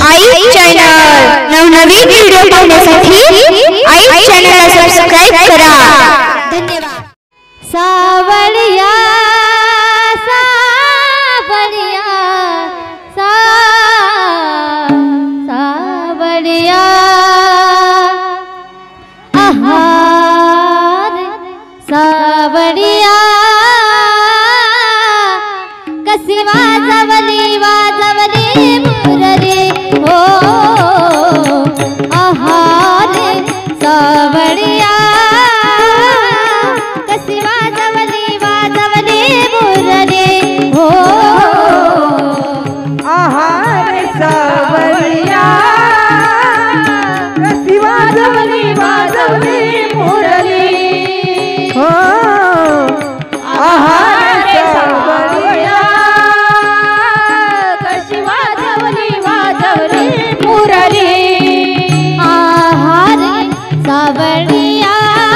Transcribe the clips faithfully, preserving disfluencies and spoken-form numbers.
आई channel नवनवीन video पाहण्यासाठी आई चॅनलला सबस्क्राइब करा। धन्यवाद। सावळिया सावळिया सा सावळिया आहार सावळिया कशी वाजवली वाजवली मुरली हो आहार सावळिया कशी वाजवली वाजवली मुरली हो आहार सावळिया कशी वाजवली वाजवली मुरली हो आहार सावळिया कशी वाजवली वाजवली मुरली आहार सावळिया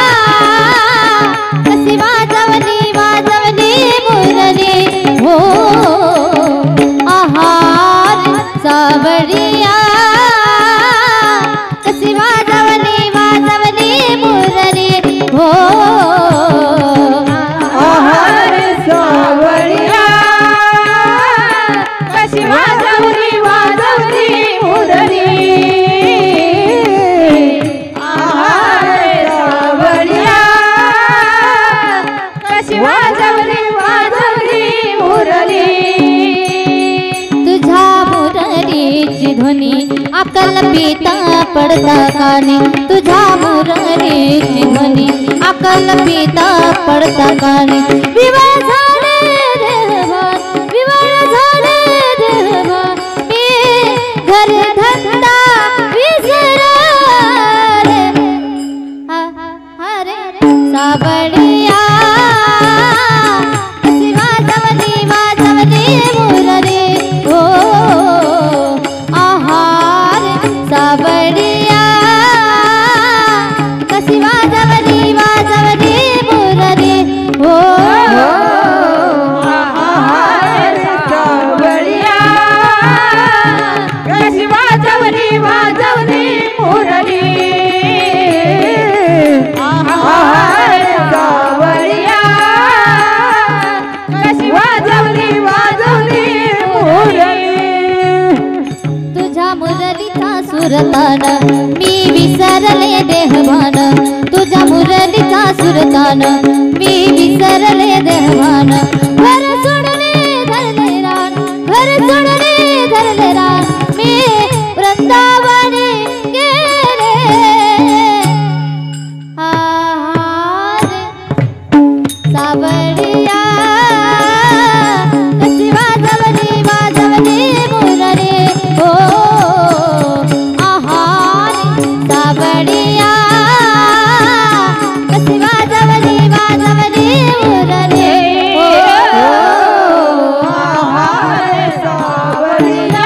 कशी वाजवली वाजवली मुरली हो आहार सावळिया कशी वाजवली वाजवली मुरली हो आहार सावळिया कशी वाजवली वाजवली मुरली आहार सावळिया कशी वाजवली वाजवली मुरली तुझ्या मुरलीची ध्वनी अकल्पिता पडता कानी तुझ्या मुरलीची ध्वनी अकल्पिता पडता कानी विवाह झाले देवा विवाह झाले देवा मी घर धंदा विसरा रे हा हा रे सावळिया कशी वाजवली वाजवली मुरली हो आहार सावळिया कशी वाजवली वाजवली मुरली हो आहार सावळिया कशी वाजवली वाजवली मुरली आहार सावळिया कशी वाजवली वाजवली मुरली तुझ्या मुरलीचा सुरतान मी विसरले देहभान तुझ्या मुरलीचा सुरतान मी विसरले देहभान घर सोडले धरले रान घर सोडले धरले रान मी वृंदावने गेले आहार सावळिया कशी वाजवली वाजवली मुरली हो आहार सावळिया कशी वाजवली वाजवली मुरली हो आहार सावळिया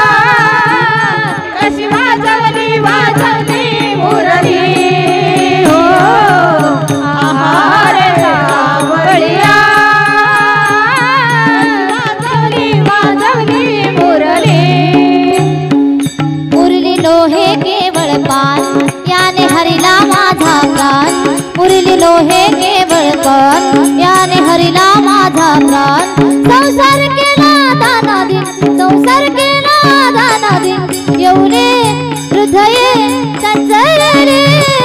कशी वाजवली वाजवली मुरली हो आहार सावळिया वाजवली वाजवली मुरली मुरली लोहे केवळ पान याने हरिला माझा प्राण मुरली लोहे केवळ पान याने हरिला माझा प्राण संसार केला दानादी संसार केला दानादी एवढे हृदय चंचलले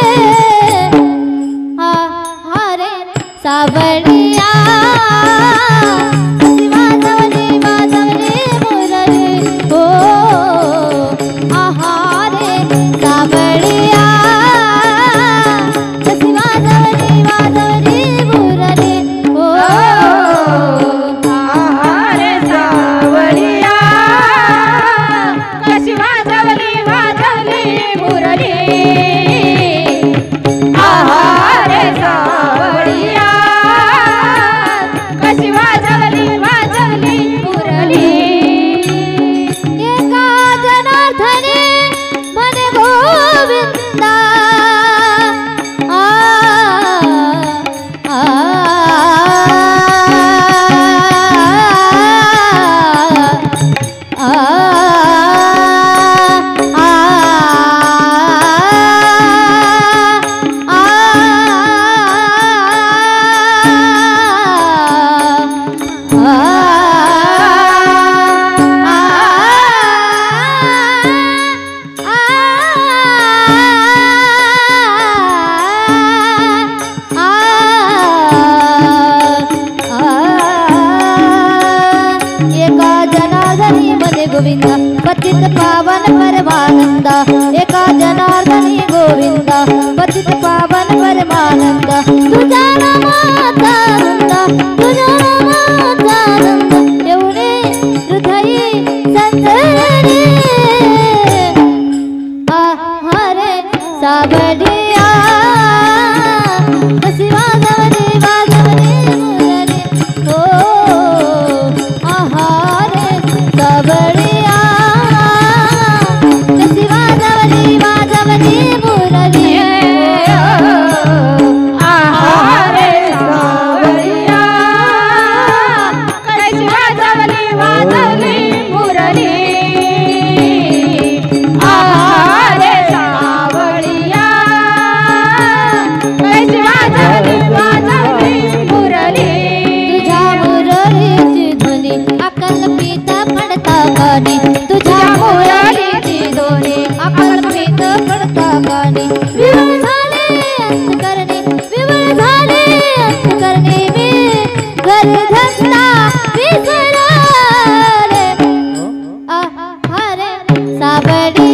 हा हा रे सावळिया कशी वाजवली वाजवली मुरली हो आहार सावळिया कशी वाजवली वाजवली मुरली हो आहार सावळिया कशी वाजवली वाजवली मुरली गोविंदा पतित पावन परमानंदा एका जनार्दनी गोविंदा पतित पावन परमानंदा तुझ्या नामाचा आनंद तुझ्या नामाचा आनंद एवढे हृदयी संतरे आहारे साबडिया कशी वाजवली वाजवली मुरली हो आहारे साबडिया कशी वाजवली वाजवली मुरली आहारे सावरिया कशी वाजवली वाजवली मुरली आहारे सावरिया कशी वाजवली वाजवली मुरली तुझ्या मुरलीची ध्वनी अकल्पित पडता गाणी तुझ्या मुरलीची ध्वनी अकल्पित पडता गाणी विवळ झाले अंतकरणे विवळ झाले अंतकरणे मी घर धंदा विसरले आहारे साबडी